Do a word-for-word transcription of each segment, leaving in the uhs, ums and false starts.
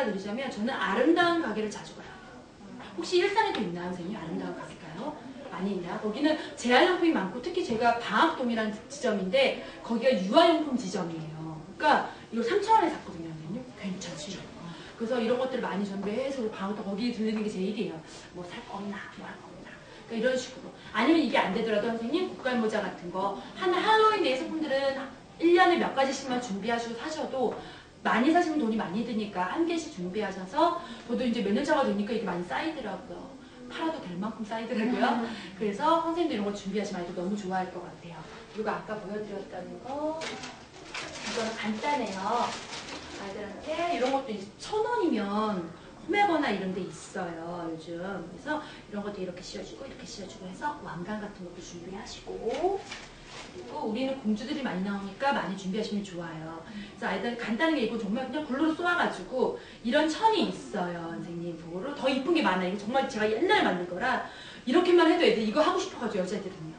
하나 드리자면 저는 아름다운 가게를 자주 가요. 혹시 일산에도 있나요, 선생님? 아름다운 가게가요? 많이 있나요? 거기는 재활용품이 많고 특히 제가 방학동이라는 지점인데 거기가 유아용품 지점이에요. 그러니까 이거 삼천 원에 샀거든요, 선생님. 괜찮죠? 그래서 이런 것들을 많이 준비해서 방학동 거기에 들리는 게 제일이에요. 뭐 살 거 없나? 뭐 할 거 없나? 그러니까 이런 식으로. 아니면 이게 안 되더라도 선생님 고깔 모자 같은 거 한 할로윈 데이 소품들은 일 년에 몇 가지씩만 준비하시고 사셔도 많이 사시면 돈이 많이 드니까 한 개씩 준비하셔서 저도 이제 몇 년 차가 되니까 이게 많이 쌓이더라고요. 팔아도 될 만큼 쌓이더라고요. 그래서 선생님도 이런 거 준비하시면 아이들 너무 좋아할 것 같아요. 그리고 아까 보여드렸다는 거 이거는 간단해요. 아이들한테 이런 것도 이제 천 원이면 홈에거나 이런 데 있어요, 요즘. 그래서 이런 것도 이렇게 씌워주고 이렇게 씌워주고 해서 왕관 같은 것도 준비하시고 그리고 우리는 공주들이 많이 나오니까 많이 준비하시면 좋아요. 그래서 아이들 간단하게 이거 정말 그냥 글로로 쏘아가지고 이런 천이 있어요, 선생님. 그거로 더 이쁜 게 많아요. 이거 정말 제가 옛날에 만든 거라 이렇게만 해도 애들 이거 하고 싶어가지고 여자애들은요.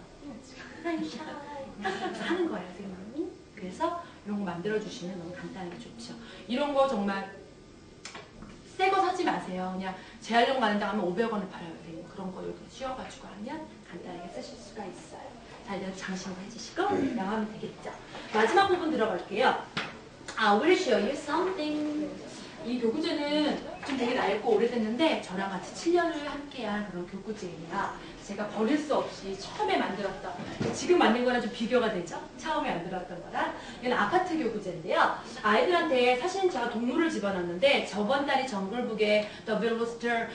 하는 거예요, 선생님. 그래서 이런 거 만들어주시면 너무 간단하게 좋죠. 이런 거 정말 새 거 사지 마세요. 그냥 재활용 가는 데 가면 오백 원을 팔아요. 선생님. 그런 거 이렇게 씌워가지고 하면 간단하게 쓰실 수가 있어요. 자, 이제 장신구 해주시고 나가면 되겠죠. 마지막 부분 들어갈게요. I will show you something. 이 교구제는 좀 되게 낡고 오래됐는데 저랑 같이 칠 년을 함께한 그런 교구제예요. 제가 버릴 수 없이 처음에 만들었던, 지금 만든 거랑 좀 비교가 되죠? 처음에 만들었던 거랑. 이건 아파트 교구제인데요. 아이들한테 사실은 제가 동물을 집어넣었는데 저번 달이 정글북의 The Velociter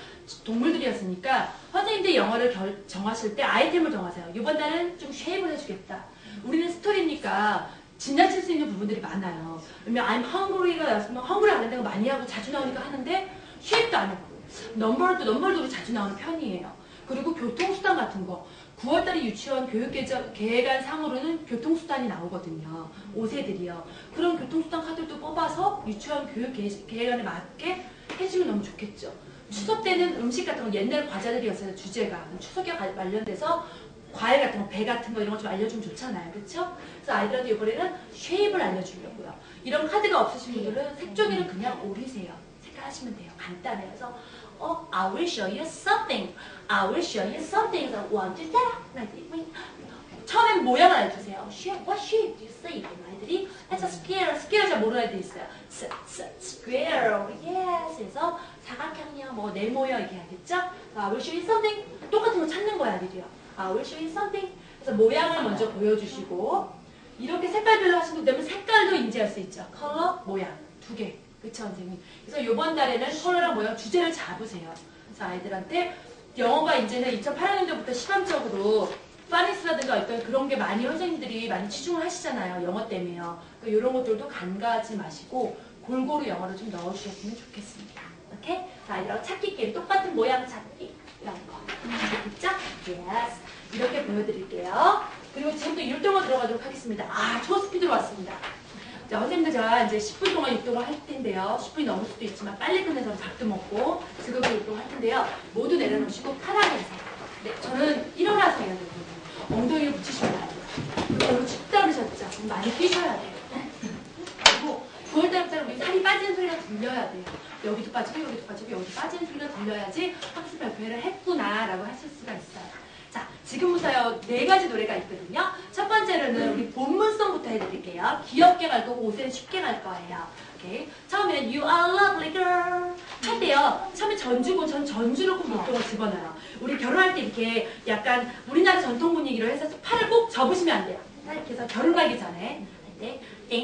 동물들이었으니까 선생님들 영어를 결, 정하실 때 아이템을 정하세요. 이번 달은 좀 쉐입을 해주겠다. 우리는 스토리니까 지나칠 수 있는 부분들이 많아요. 그러면 I'm hungry가 나왔으면 hungry 안 한다고 많이 하고 자주 나오니까 하는데 쉐입도 안 하고 넘버도 넘버도 우리 자주 나오는 편이에요. 그리고 교통수단 같은 거 구월달에 유치원 교육계획안 상으로는 교통수단이 나오거든요. 오 세들이요. 그런 교통수단 카드도 뽑아서 유치원 교육계획안에 맞게 해주면 너무 좋겠죠. 추석 때는 음식 같은 거 옛날 과자들이었어요. 주제가. 추석에 관련돼서 과일 같은 거, 배 같은 거 이런 거 좀 알려주면 좋잖아요. 그렇죠? 그래서 아이들한테 이번에는 쉐입을 알려주려고요. 이런 카드가 없으신 분들은 색종이는 그냥 오리세요. 색깔 하시면 돼요. 간단해요. 그래서 어, I will show you something. I will show you something. 그래서 one, two, three. 처음엔 모양을 알려주세요. Shape, what shape do you say? 아이들이 It's a square. square 잘 모르는 애들 있어요. S, S, square. Yes. 그래서 사각형이요. 뭐 네모요. 이렇게 하겠죠? I will show you something. 똑같은 거 찾는 거야, 아이들이요. I will show you something. 그래서 모양을 먼저 보여주시고 이렇게 색깔별로 하시면 되면 색깔도 인지할 수 있죠. 컬러, 모양 두 개. 그쵸, 선생님? 그래서 이번 달에는 컬러랑 모양 주제를 잡으세요. 그래서 아이들한테 영어가 이제는 이천팔 학년도부터 시범적으로 파니스라든가 어떤 그런 게 많이 선생님들이 많이 치중을 하시잖아요. 영어 때문에요. 그러니까 이런 것들도 간과하지 마시고 골고루 영어를 좀 넣어주셨으면 좋겠습니다. 오케이? 자, 아이들하고 찾기 게임 똑같은 모양 찾기 이런 거. 됐죠? Yes. 이렇게 보여드릴게요. 그리고 지금부터 율동어 들어가도록 하겠습니다. 아, 초스피드로 왔습니다. 자, 선생님들 제가 이제 십 분 동안 율동을 할 텐데요. 십 분이 넘을 수도 있지만 빨리 끝내서 밥도 먹고 즐겁게 율동을 할 텐데요. 모두 내려놓으시고 편하게 하세요. 네, 저는 일어나서 해야 되거든요. 엉덩이를 붙이시면 안 돼요. 너무 춥다 그러셨죠? 그럼 많이 뛰셔야 돼요. 그리고 구월달부터 우리 살이 빠지는 소리가 들려야 돼요. 여기도 빠지고 여기도 빠지고 여기도 빠지는 소리가 들려야지 학습 발표를 했구나라고 하실 수가 있어요. 자, 지금부터요 네 가지 노래가 있거든요. 첫 번째로는 우리 본문송부터 해드릴게요. 귀엽게 갈 거고 옷에는 쉽게 갈 거예요. 오케이. 처음에는 You are lovely girl 할 때요. 처음에 전주고 전 전주로 꼭 목동을 집어넣어요. 우리 결혼할 때 이렇게 약간 우리나라 전통 분위기로 해서 팔을 꼭 접으시면 안 돼요. 이렇게 해서 결혼 가기 전에 할 때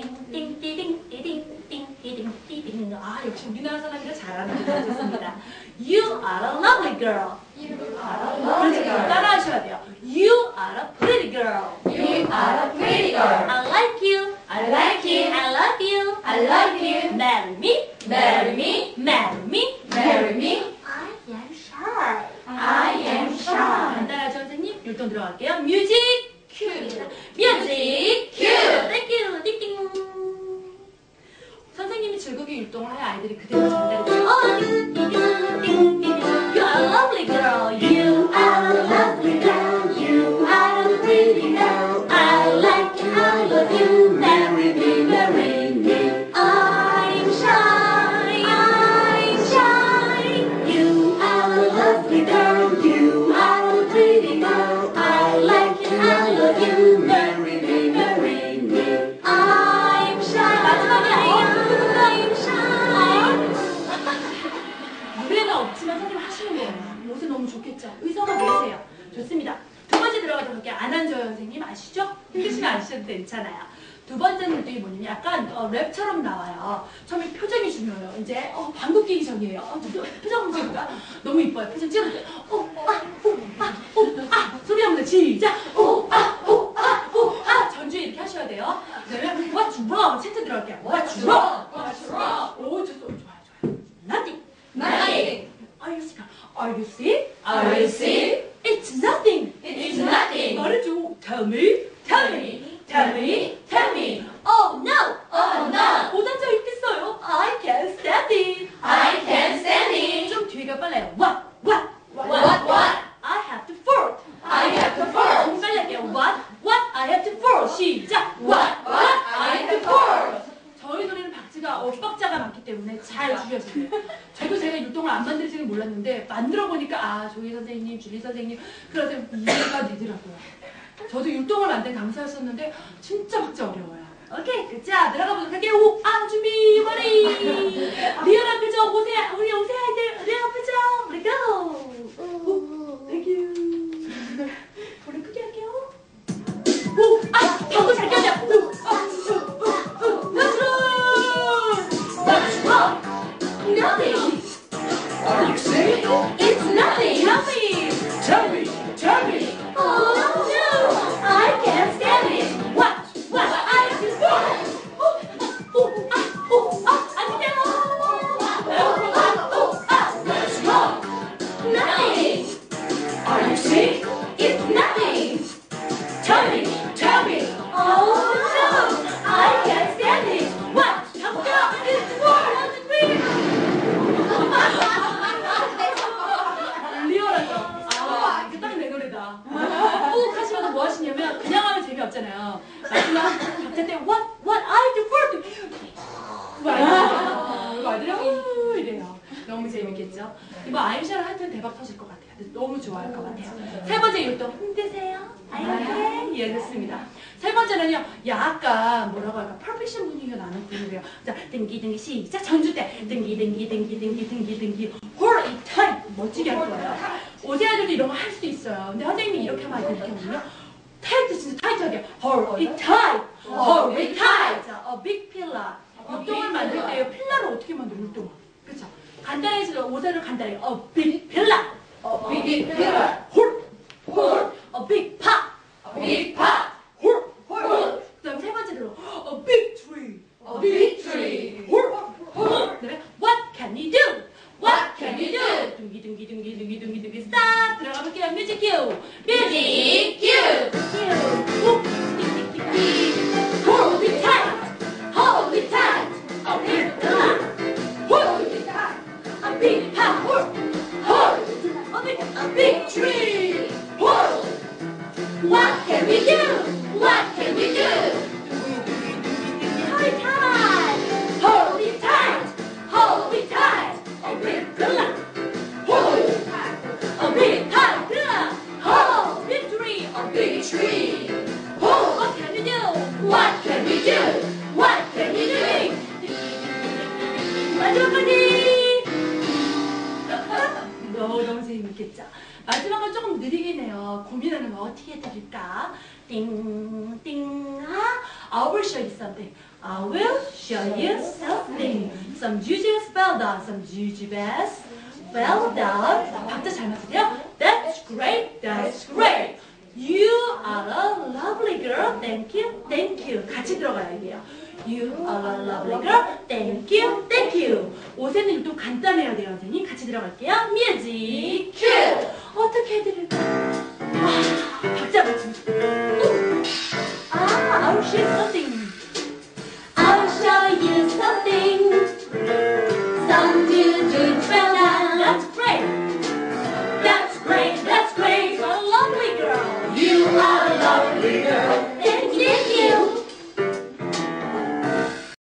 띵띵띵띵띵띵띵띵띵 아 역시 우리나라 사람이라 잘하는 게 좋습니다. You are a lovely girl. You are a lovely girl. 따라하셔야 돼요. You are a pretty girl. You are a pretty girl. I like you. I like you. I love you. I love you. Marry me. Marry me. Marry me. Marry me. I am shy. I am shy. 간단하죠, 선생님? 율동 들어갈게요. 뮤직 큐. 뮤직 큐. 땡큐. 띵띵. 선생님이 즐겁게 율동을 해야 아이들이 그대로 전달이 돼요. 어, 띵띵띵띵. You are a lovely girl. You are a lovely girl. You are a pretty girl. I like you. I love you. Marry me. Marry me. I'm shy. 너무 좋겠죠? 의사가 계세요. 좋습니다. 두 번째 들어가도록 할게요. 안 앉아요, 선생님. 아시죠? 힘드시면 안 쉬셔도 괜찮아요. 두 번째는 또 뭐냐면 약간 어, 랩처럼 나와요. 처음에 표정이 중요해요. 이제 어, 방귀 끼기 전이에요. 어, 표정 보니까 너무 이뻐요. 표정 찍어주세요. 오, 아, 오, 아, 오, 아. 소리 한번 더 시작. 오, 아, 오, 아, 오, 아. 전주에 이렇게 하셔야 돼요. 그다음에 what's wrong? 채트 들어갈게요. What's wrong? What's wrong? 오, 좋, 좋아요, 좋아요. Nothing. Nothing. Are you sick? Are you sick? Are you sick? It's nothing. It's nothing. 말해줘. Tell me. Tell me. Tell me. Tell me. Oh no. Oh no. 못 앉아 있겠어요. I can't stand it. I can't stand it. 좀 뒤가 빨라요. What? What? What? What? I have to fart. I have to fart. 너무 빨리 할게요. What? What? I have to fart. 시작. What? What? I have to fart. 저희 노래는 박자가 엇박자가 많기 때문에 잘 줄여주세요. 저도 제가 율동을 안 만들지는 몰랐는데 만들어 보니까 아 조희 선생님, 줄리 선생님 그러세요 이해가 되더라고요. 저도 율동을 만든 강사였었는데 진짜 박자 어려워요. 오케이, 자 들어가 보도록 할게요. 오, 아 준비, 머리 리얼한 표정 오세요. 우리 오세요 아이들 리얼한 표정. 우리 고. 오, 땡큐. 우리 크게 할게요. 오, 아 방금 잘 껴야 돼. 오, 아, 오, 오, 오, What's wrong? Nothing. Are you sick? It's nothing. Tell me. Tell me, tell me. Oh no. I can't stand it. What? What? I have to fart. 오, 오, 아, 오, 아, 아니야. What's wrong? Nothing. Are you sick? It's nothing. Tell me, tell me. Oh no. I can't stand it. What? 잠깐. It's fart. 리얼하죠? 아, 이게 딱 내 노래다. 꾹 하시면서 뭐 하시냐면 그냥 하면 재미없잖아요. 마지막 박자 때 what? What? I have to fart. 이거 아이들이 이래요. 너무 재밌겠죠? 이거 아임샤를 할 때 대박 터질 것 같아요. 너무 좋아할 것 같아요. 세 번째 율동 힘드세요? 아이오케이? 예, 됐습니다. 세 번째는요, 약간 뭐라고 할까? 퍼펙션 분위기가 나는 분위기예요. 자, 등기 등기 시작. 전주 때 등기 등기 등기 등기 등기 등기 홀 이 타임 멋지게 할 거예요. 오세아들도 이런 거 할 수 있어요. 근데 선생님이 이렇게 하면 이렇게 하거든요. 타이트 진짜 타이트하게 홀 이 타임 홀 이 타임. 자, 어 빅 필라. 율동을 만들 때요. 필라를 어떻게 만들어? 율동. 그렇죠? 간단해지죠. 오세아를 간단해. 어 빅 필라. A big pillar. 홀. Hold. 어 빅 파. A big pot. 홀. Hold. 그다음 세 번째로 어 빅 트리. A big tree. 홀. 홀. 그다음에 what can you do? What can you do? 둥기 둥기 둥기 둥기 둥기 둥기 스탑. 들어가 볼게요. 뮤직 큐. Music cue. 큐. 띵띵띵띵. Hold it tight. Hold it tight. 어 빅 필라. Hold it tight. 어 빅 파. 홀. Hold. 어 빅. A big tree. Hold. What can we do? What can we do? 헐 타임. Hold it tight. Hold it tight. 어 빅 필라. Hold it tight. 어 빅 파. 필라. Hold. 빅 트리. A big tree. Hold. What can you do? What can we do? What can we do? 마지막까지! 너무 너무 재밌겠죠? 마지막은 조금 느리긴 해요. 고민하는 거 어떻게 해드릴까? 띵, 띵, 하. I will show you something. I will show you something. Some jujubes well done. Some jujubes well done. 박자 잘 맞으세요? That's great. That's great. You are a lovely girl. Thank you. Thank you. 같이 들어가요, 이게요. You are a lovely girl. Thank you. Thank you. 옷에는 또 간단해야 돼요, 선생님. 같이 들어갈게요. Music cue. 어떻게 해드릴까요? 아, 박자 맞춤. 아, I'll show you something.